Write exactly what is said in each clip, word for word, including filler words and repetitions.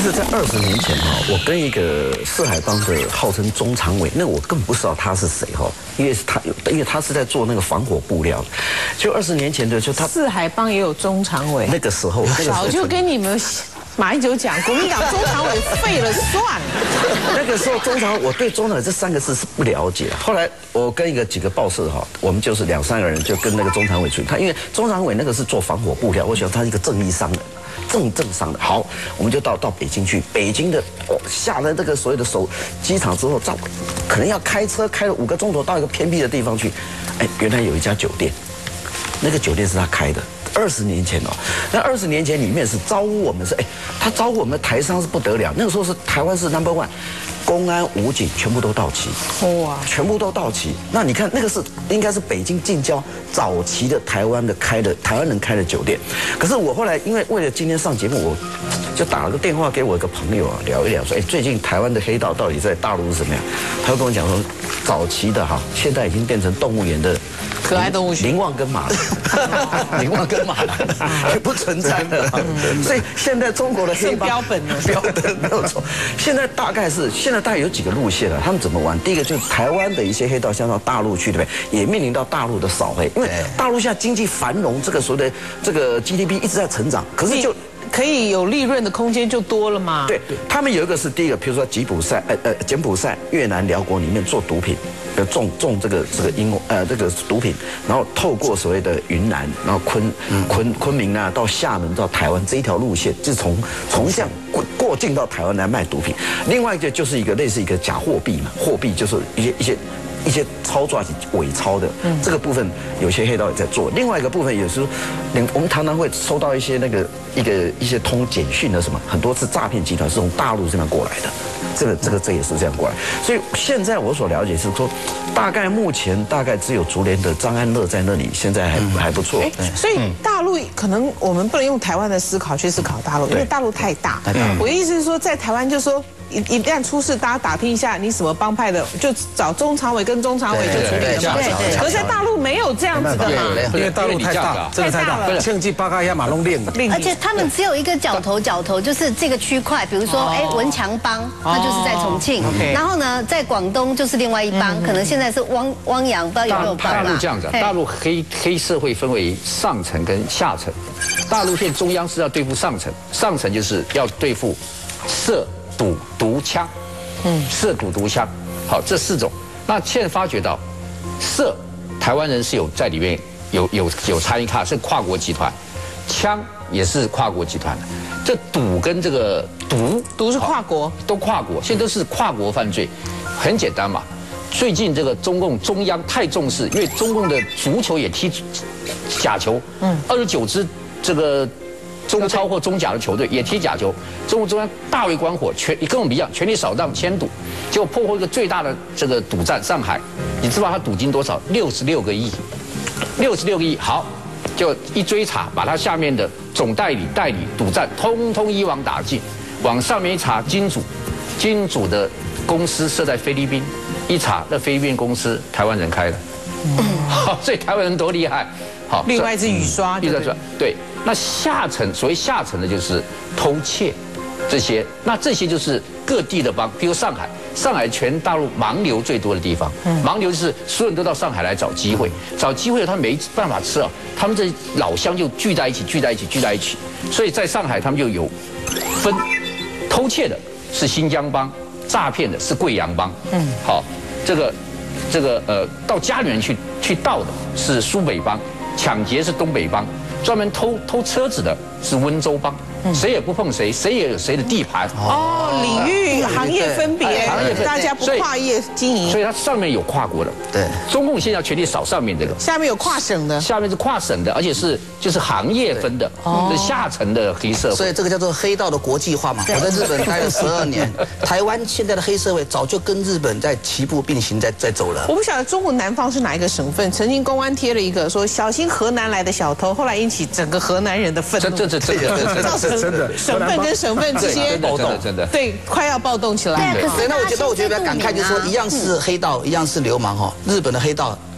实，在二十年前哈，我跟一个四海帮的号称中常委，那我更不知道他是谁哈，因为是他，因为他是在做那个防火布料，就二十年前的，就他四海帮也有中常委， 那个时候，那个时候早就跟你们马英九讲，国民党中常委废了算了。 那个时候中常，我对中常委这三个字是不了解。后来我跟一个几个报社哈，我们就是两三个人就跟那个中常委去，他因为中常委那个是做防火布料，我觉得他是一个正义商人。正正商的，好，我们就到到北京去。北京的哦，下了这个所谓的首机场之后，到可能要开车开了五个钟头到一个偏僻的地方去。哎，原来有一家酒店，那个酒店是他开的。二十年前哦，那二十年前里面是招呼我们是哎，他招呼我们的台商是不得了。那个时候是台湾是 number one， 公安武警全部都到齐，哇，全部都到齐。那你看那个是应该是北京近郊早期的台湾的开的台湾人开的酒店。可是我后来因为为了今天上节目，我就打了个电话给我一个朋友啊，聊一聊说，哎，最近台湾的黑道到底在大陆是怎么样？他就跟我讲说，早期的哈，现在已经变成动物园的可爱动物园， 林旺跟马兰，林旺跟马兰也不存在了。所以现在中国的黑帮标本了， 标本没有错。现在大概是现在大概有几个路线了，他们怎么玩？第一个就是台湾的一些黑道，像到大陆去，对不对？也面临到大陆的扫黑，因为大陆现在经济繁荣，这个所谓的这个 G D P 一直在成长，可是就。 可以有利润的空间就多了嘛？ 对，他们有一个是第一个，比如说吉普赛、呃呃柬埔寨、越南、辽国里面做毒品，呃种种这个这个英呃这个毒品，然后透过所谓的云南，然后昆昆昆明啊，到厦门到台湾这一条路线，就是从从这样过过境到台湾来卖毒品。另外一个就是一个类似一个假货币嘛，货币就是一些一些。一些操作伪钞的，这个部分有些黑道也在做。另外一个部分也是，我们常常会收到一些那个一个一些通简讯的什么，很多次诈骗集团是从大陆这边过来的，这个这个这也是这样过来。所以现在我所了解是说，大概目前大概只有竹联的张安乐在那里，现在还还不错。 所以大陆可能我们不能用台湾的思考去思考大陆，因为大陆太大。我的意思是说，在台湾就说。一一旦出事，大家打听一下你什么帮派的，就找中常委跟中常委就处理了嘛。对对。可是在大陆没有这样子的嘛， 因为大陆太大，真的太大了，庆记八嘎亚马弄练。 而且他们只有一个角头，角头就是这个区块，比如说哎文强帮，那就是在重庆，然后呢在广东就是另外一帮，可能现在是汪汪洋，不知道有没有帮啦。 大陆这样子，大陆黑黑社会分为上层跟下层，大陆现中央是要对付上层，上层就是要对付涉。赌毒枪，嗯，涉赌毒枪，好，这四种。那现在发觉到，涉台湾人是有在里面有有有参与，卡是跨国集团，枪也是跨国集团的。这赌跟这个毒， 毒是跨国， 都跨国，现在都是跨国犯罪。很简单嘛，最近这个中共中央太重视，因为中共的足球也踢假球，嗯，二十九支这个。中超或中甲的球队也踢假球，中共中央大为关火，全跟我们一样，全力扫荡迁赌，结果破获一个最大的这个赌站上海，你知道他赌金多少？六十六个亿，六十六个亿。好，就一追查，把他下面的总代理、代理、赌站，通通一网打尽。往上面一查，金主，金主的公司设在菲律宾，一查那菲律宾公司台湾人开的，好，所以台湾人多厉害。好， 另外一只雨刷， 雨刷对。那下层所谓下层的就是偷窃，这些，那这些就是各地的帮，比如上海，上海全大陆盲流最多的地方，盲流就是所有人都到上海来找机会，找机会他没办法吃啊，他们这老乡就聚在一起，聚在一起，聚在一起，所以在上海他们就有分，偷窃的是新疆帮，诈骗的是贵阳帮，嗯，好，这个这个呃到家里面去去盗的是苏北帮，抢劫是东北帮。专门偷偷车子的是温州帮，谁也不碰谁，谁也有谁的地盘。 哦，领域行业分别，大家不跨业经营， 所以它上面有跨国的。对，中共现在全力扫上面这个， 下面有跨省的， 下面是跨省的，而且是就是行业分的，是下层的黑社会。 所以这个叫做黑道的国际化嘛。我在日本待了十二年，台湾现在的黑社会早就跟日本在齐步并行，在在走了。 我不晓得中国南方是哪一个省份，曾经公安贴了一个说小心河南来的小偷，后来引起整个河南人的愤怒， 这这这这造成省份跟省份之间暴动，真的对，快要暴动起来。 对，那我觉得我觉得比较感慨，就是说一样是黑道，一样是流氓哈，日本的黑道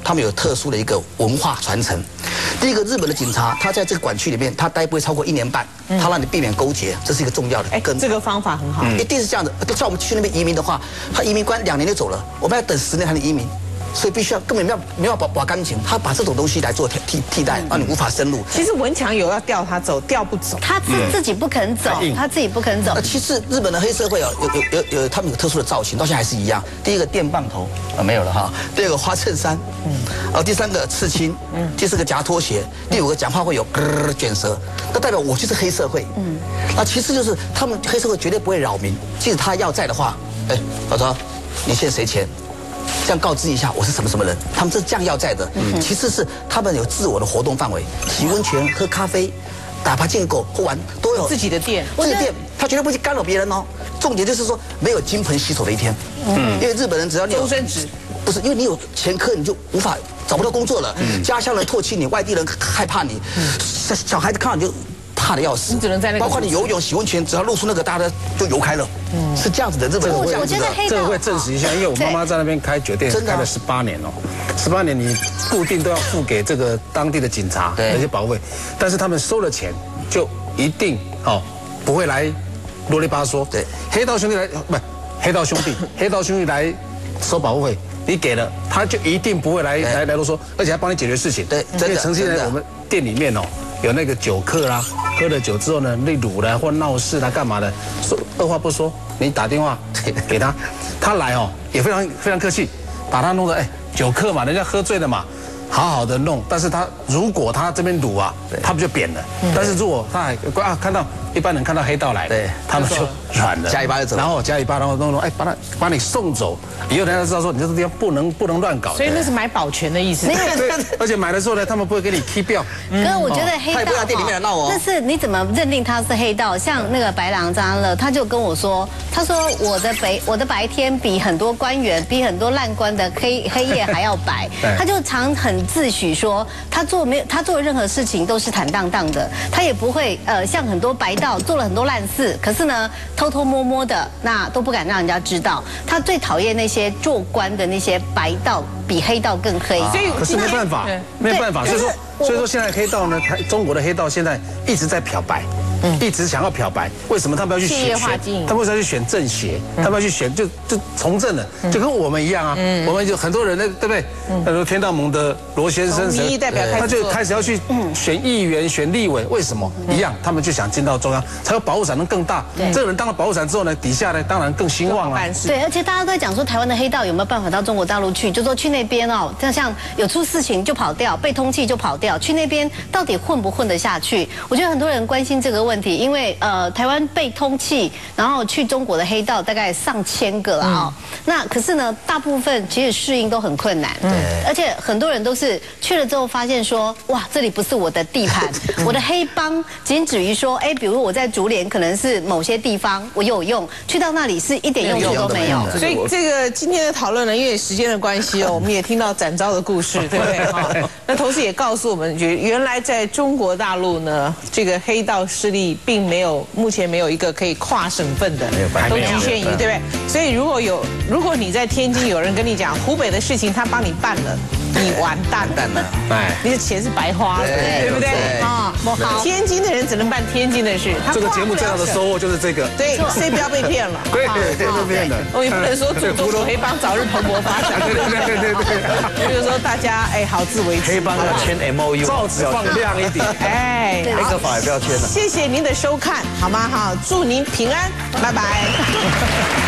他们有特殊的一个文化传承。第一个，日本的警察他在这个管区里面，他待不会超过一年半，他让你避免勾结，这是一个重要的。 哎，这个方法很好， 一定是这样的。像我们去那边移民的话，他移民官两年就走了，我们要等十年才能移民。所以必须要根本没有没有把把干净，他把这种东西来做替替代，让你无法深入。 其实文强有要调他走，调不走， 他自自己不肯走，他自己不肯走。 呃，其实日本的黑社会哦，有有有有他们有特殊的造型，到现在还是一样。第一个电棒头啊没有了哈，第二个花衬衫，嗯，哦第三个刺青，嗯，第四个夹拖鞋，第五个讲话会有咯卷舌，那代表我就是黑社会，嗯，那其实就是他们黑社会绝对不会扰民，即使他要在的话，哎，老张，你欠谁钱？这样告知一下我是什么什么人，他们是这样要债的。嗯，其次是他们有自我的活动范围，洗温泉、喝咖啡、打爬进狗或玩都有自己的店， 自己的店，他绝对不去干扰别人哦。重点就是说没有金盆洗手的一天。嗯，因为日本人只要你有终身制， 不是因为你有前科你就无法找不到工作了，嗯，家乡人唾弃你，外地人害怕你，小小孩子看到你就怕的要死， 你只能在那个， 包括你游泳、洗温泉，只要露出那个，大家就游开了。嗯，是这样子的，日本人。 我觉得黑道这个会证实一下，因为我妈妈在那边开酒店开了十八年哦，十八年你固定都要付给这个当地的警察那些保卫，但是他们收了钱就一定哦不会来啰里吧嗦。对，黑道兄弟来不黑道兄弟黑道兄弟来收保护费，你给了他就一定不会来来来啰嗦，而且还帮你解决事情。 对， 因为曾经在我们店里面哦。有那个酒客啦，喝了酒之后呢，例如啦或闹事啦干嘛的，说二话不说，你打电话给他，他来哦也非常非常客气，把他弄得哎酒客嘛，人家喝醉了嘛，好好的弄，但是他如果他这边赌啊，他不就扁了？但是如果他还啊看到一般人看到黑道来，对，他们就软了， 加一巴就走， 然后加一巴，然后弄弄哎把他把你送走，以后人家知道说你这个地方不能不能乱搞， 所以那是买保全的意思。 对，而且买的时候呢，他们不会给你 key 掉。 可是我觉得黑道， 他也不在店里面来闹哦。 但是你怎么认定他是黑道？像那个白狼张安乐，他就跟我说，他说我的白我的白天比很多官员、比很多烂官的黑黑夜还要白。他就常很自诩说，他做没有他做任何事情都是坦荡荡的，他也不会呃像很多白道做了很多烂事，可是呢偷偷摸摸的，那都不敢让人家知道。他最讨厌那些做官的那些白道，比黑道更黑。 所以可是没办法，没有办法，所以说。所以说现在黑道呢，台中国的黑道现在一直在漂白，嗯，一直想要漂白。为什么他们要去选？他们为什么要去选政协？他们要去选就就从政了，就跟我们一样啊。我们就很多人呢，对不对？他说天道盟的罗先生， 民意代表他就开始要去选议员、选立委。为什么？一样，他们就想进到中央，才有保护伞能更大。这个人当了保护伞之后呢，底下呢当然更兴旺啊。 对，而且大家都在讲说台湾的黑道有没有办法到中国大陆去？就说去那边哦，像像有出事情就跑掉，被通缉就跑掉。去那边到底混不混得下去？我觉得很多人关心这个问题，因为呃，台湾被通缉，然后去中国的黑道大概上千个了啊、哦。那可是呢，大部分其实适应都很困难，对，而且很多人都是去了之后发现说，哇，这里不是我的地盘，我的黑帮仅止于说，哎，比如我在竹联可能是某些地方我有用，去到那里是一点用处都没有。 所以这个今天的讨论呢，因为时间的关系哦，我们也听到展昭的故事，对不对？哈，那同时也告诉我们，原来在中国大陆呢，这个黑道势力并没有，目前没有一个可以跨省份的，都局限于，对不对？所以如果有，如果你在天津有人跟你讲湖北的事情，他帮你办了，你完蛋了，哎，你的钱是白花了，对不对？啊，好，天津的人只能办天津的事。 这个节目最大的收获就是这个， 对，谁不要被骗了？ 对，对，被骗了。 我也不能说祝中国黑帮早日蓬勃发展， 对对对对对。 就是说大家哎，好自为之。 黑帮要签 M O U， 罩子放亮一点， 哎， 黑客法也不要签了。 谢谢您的收看，好吗？哈，祝您平安，拜拜。